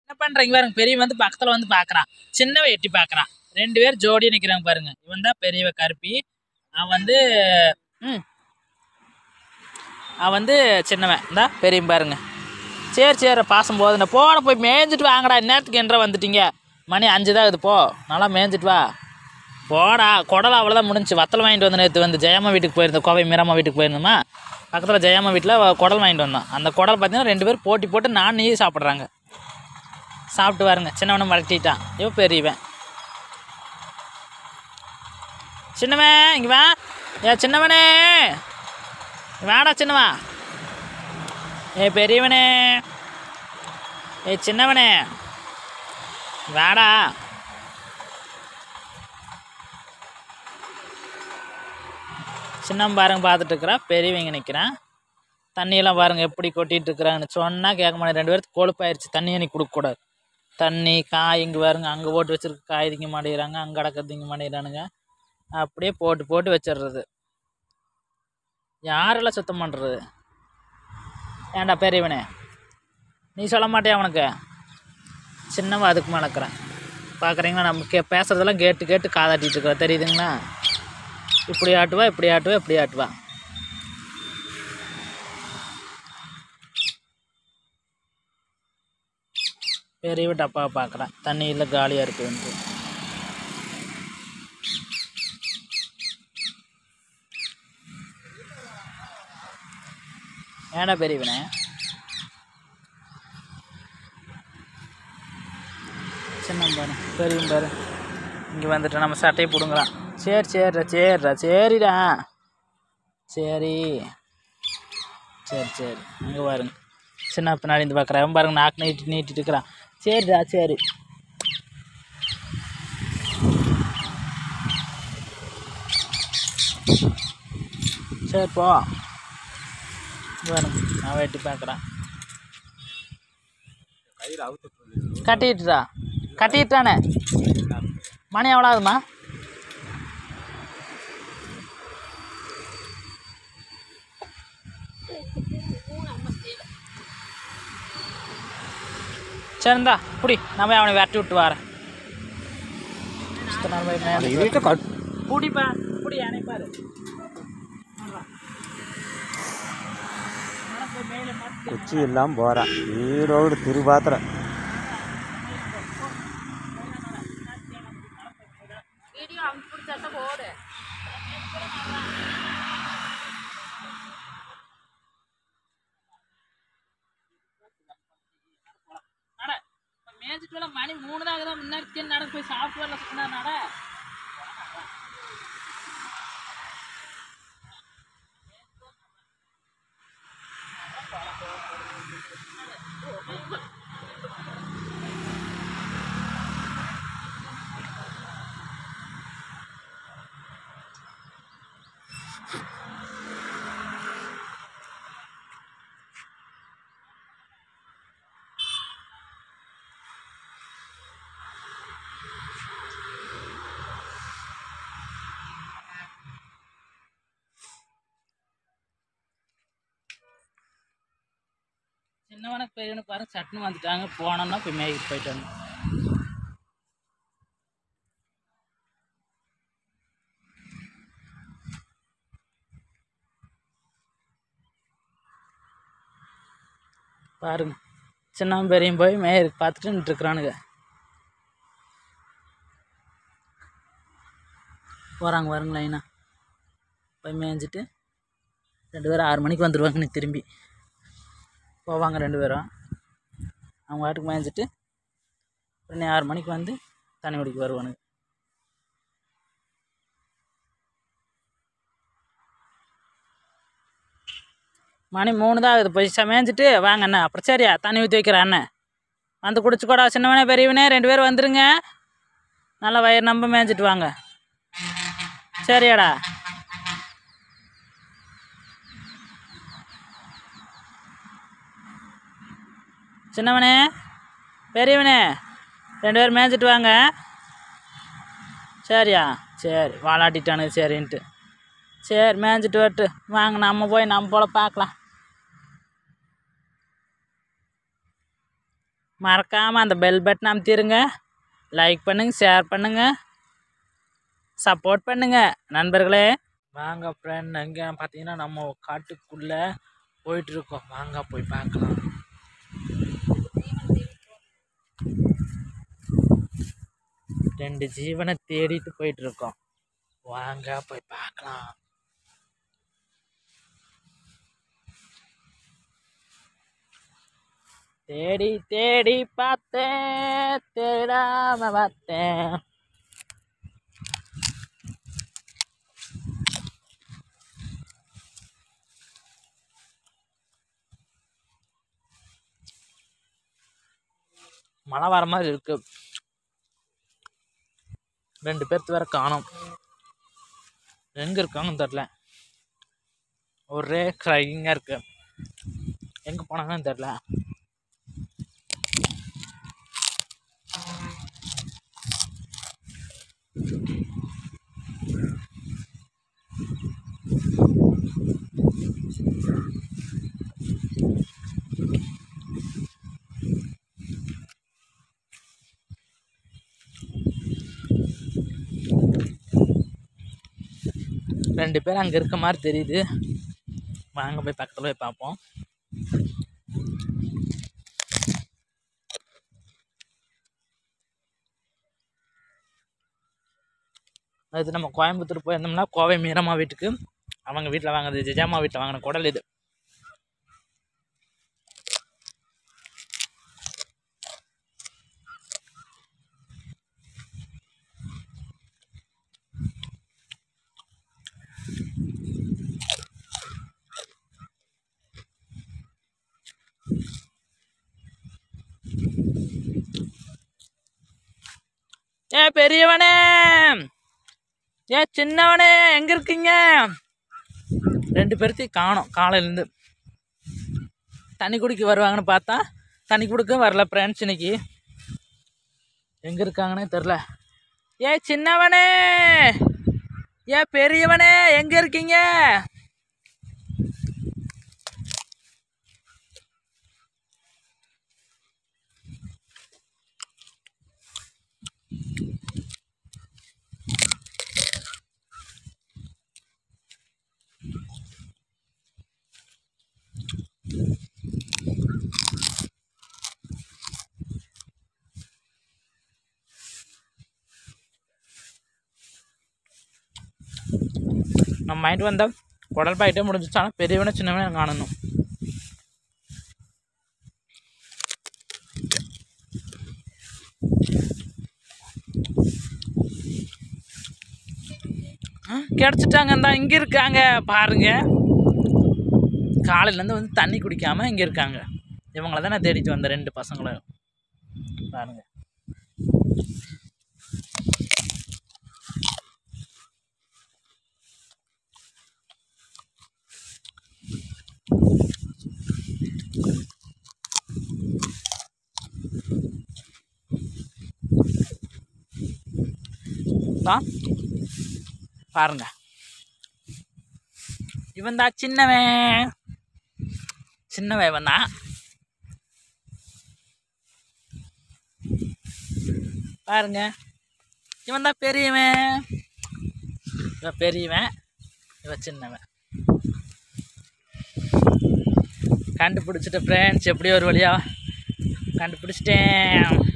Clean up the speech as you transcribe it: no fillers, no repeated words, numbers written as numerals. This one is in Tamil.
என்ன பண்ணுறீங்க பாருங்க, பெரியவன் வந்து பக்கத்தில் வந்து பார்க்குறான், சின்னவன் எட்டி பார்க்குறான். 2 பேர் ஜோடியாக நிற்கிறாங்க பாருங்க. இவன் தான் பெரியவ கருப்பி, அவன் வந்து அவன் வந்து சின்னவன் இந்தா பெரியவன் பாருங்க. சரி சரி பாசம் போதுண்ணே, போட போய் மேய்ஞ்சிட்டு வாங்கடா. இந்நேரத்துக்கு என்ற வந்துட்டீங்க, மணி 5 தான் இது, போ நல்லா மேய்ஞ்சிட்டு வா போடா. குடலை அவ்வளோதான் முடிஞ்சு. வத்தல் வாங்கிட்டு வந்து நேற்று வந்து ஜெயம்மா வீட்டுக்கு போயிருந்தோம், கோவை மீராம்மா வீட்டுக்கு போயிருந்தோமா, பக்கத்தில் ஜெயம்மா வீட்டில் குடல் வாங்கிட்டு வந்தோம். அந்த குடல் பார்த்தீங்கன்னா 2 பேர் போட்டி போட்டு நான் நீ சாப்பிட்றாங்க. சாப்பிட்டு பாருங்க, சின்னவனை மறட்டிட்டான். இவ பெரியவன். சின்னவன் இங்கே வா, ஏ சின்னவனே வேடா, சின்னவா ஏ பெரியவனே, ஏ சின்னவனே வேடா. சின்னவன் பாருங்க பார்த்துட்டு இருக்கிறான், பெரியவங்க நிற்கிறான். தண்ணியெல்லாம் பாருங்கள் எப்படி கொட்டிகிட்டு இருக்கிறாங்கன்னு சொன்னால் கேட்க மாட்டேன். 2 பேருக்கு கொழுப்பாயிருச்சு, தண்ணியை நீ கொடுக்கக்கூடாது. தண்ணி காய் இங்கே பாருங்க, அங்கே போட்டு வச்சுருக்க காய் திங்க மாட்டேங்கிறாங்க, அங்கே அடக்க திங்க மாட்டேங்கிறானுங்க. அப்படியே போட்டு போட்டு வச்சிடுறது. யாரெல்லாம் சுத்தம் பண்ணுறது? ஏன்டா பெரியவனே, நீ சொல்ல மாட்டியா அவனுக்கு? சின்னவன் அதுக்கு மணக்கிறேன். பார்க்குறீங்களா, நம்ம பேசுகிறதெல்லாம் கேட்டு கேட்டு காதாட்டிகிட்டு இருக்கிறா, தெரியுதுங்களா? இப்படி ஆட்டுவா, இப்படி ஆட்டுவா, இப்படி ஆட்டுவா. பெரியவ டப்பாவை பார்க்குறேன், தண்ணி இல்லை காலியாக இருக்குதுன்ட்டு. ஏடா பெரியவனே, சின்ன பாரு பெரியவன் பாரு இங்கே வந்துட்டு நம்ம சட்டையை பிடுங்கலாம். சரி சரிடா சரிடா சரிடா சரி சரி சரி. அங்கே பாருங்க, சின்ன பின்னாடி இருந்து பார்க்குறேன் பாருங்க, நாக்கு நீட்டிட்டு இருக்கிறான். சரிடா சரி. சரி போ பாருங்க, நான் வெட்டி பார்க்குறேன். கட்டிட்டுடா, கட்டிட்டானே. மணி எவ்வளோ ஆகுதுமா? சரிந்தா புடி, நான் போய் அவனை விரட்டி விட்டு வரேன். புடிப்பா புடி, அணைப்பாரு. குச்சி இல்லாமல் போகிறான், ஈரோடு திருபாத்திரம். மேய்ச்சிட்டு வரல, மணி 3 தான் ஆகுதான். முன்னாடி நடந்து போய் சாப்பிட்டு வரல, சுத்தினா நட. சின்னவனுக்கு பெரியவனுக்கு பாருங்க, சட்டுன்னு வந்துட்டாங்க. போனோம்னா போய் மேய்க்கு போயிட்டு வந்து பாருங்க. சின்னவன் பெரியவன் போய் மேய்க்கு பார்த்துட்டு நின்றுருக்குறானுங்க. போகிறாங்க பாருங்க லைனா போய் மேய்ஞ்சிட்டு 2 பேரும் 6 மணிக்கு வந்துடுவாங்க. திரும்பி போவாங்க 2 பேரும். அவங்க வாட்டுக்கு மேய்ஞ்சிட்டு உடனே 6 மணிக்கு வந்து தண்ணி குடிக்க வருவானுங்க. மணி 3 தான் ஆகுது. போய் மேய்ஞ்சிட்டு வாங்க அண்ணா. அப்புறம் சரியா தண்ணி ஊற்றி வைக்கிறேன் அண்ணன், வந்து குடிச்சுக்கூடா. சின்னவனே பெரியவனே 2 பேர் வந்துருங்க, நல்லா வயிறு நம்ப மேய்ஞ்சிட்டு வாங்க. சரியாடா? சின்னவனே பெரியவனே 2 பேர் மேய்ஞ்சிட்டு வாங்க. சரியா? சரி, வாலாட்டிட்டானு சரின்ட்டு. சரி மேய்ஞ்சிட்டு வரட்டு வாங்க, நம்ம போய் நம்ம போல பார்க்கலாம். மறக்காமல் அந்த பெல் பட்டன் அமைத்திருங்க. லைக் பண்ணுங்கள், ஷேர் பண்ணுங்கள், சப்போர்ட் பண்ணுங்கள் நண்பர்களே. வாங்க ஃப்ரெண்ட், எங்கே பார்த்தீங்கன்னா நம்ம காட்டுக்குள்ளே போயிட்டுருக்கோம். வாங்க போய் பார்க்கலாம். ரெண்டு ஜீவனை தேடிட்டு போயிட்டுருக்கோம். வாங்க போய் பார்க்கலாம். தேடி தேடி பார்த்தேன், தேடாம பார்த்தேன். மழை வர மாதிரி இருக்கு. 2 பேர்த்து வேற காணோம். எங்க இருக்காங்கன்னு தெரில. ஒரே கிரைங்கா இருக்கு. எங்க போனாங்கன்னு தெரில. ரெண்டு பேர் அங்கே இருக்க மாதிரி தெரியுது. வாங்க போய் பக்கத்தில் போய் பார்ப்போம். அது நம்ம கோயம்புத்தூர் போயிருந்தோம்னா கோவை மீரம்மா வீட்டுக்கு அவங்க வீட்டில் வாங்குறது, ஜெஜாமா வீட்டில் வாங்கின குடல் இது. ஏ பெரியவனே, ஏ சின்னவனே, எங்க இருக்கீங்க? 2 பேர்த்தையும் காணோம். காலையிலேருந்து தண்ணி குடிக்க வருவாங்கன்னு பார்த்தா தண்ணி குடிக்க வரல ஃப்ரெண்ட்ஸ். இன்னைக்கு எங்கே இருக்காங்கன்னே தெரில. ஏ சின்னவனே, ஏ பெரியவனே, எங்கே இருக்கீங்க? நம்ம மைண்ட் வந்தால் குடல் பாயிட்டே முடிஞ்சிச்சு. ஆனால் பெரியவனே சின்னவனே காணணும். கிடச்சிட்டாங்க. தான் இங்கே இருக்காங்க பாருங்க. காலையிலேருந்து வந்து தண்ணி குடிக்காமல் இங்கே இருக்காங்க. இவங்கள தான் நான் தேடிட்டு வந்தேன். 2 பசங்களும் பாருங்க. பாருங்க, இவன் தான் சின்னவன். சின்னவன் இவன் தான். பாருங்க, இவன் தான் பெரியவன். இவன் பெரியவன், இவன் சின்னவன். கண்டுபிடிச்சிட்ட ஃப்ரெண்ட்ஸ். எப்படி ஒரு வழியா கண்டுபிடிச்சிட்டேன்.